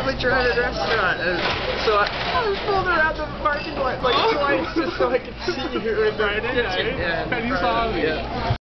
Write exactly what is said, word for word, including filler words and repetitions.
chartered restaurant, and so I, I was pulled around the parking lot like twice just so I could see you in the Friday night, kitchen. Yeah, and you saw me. Yeah.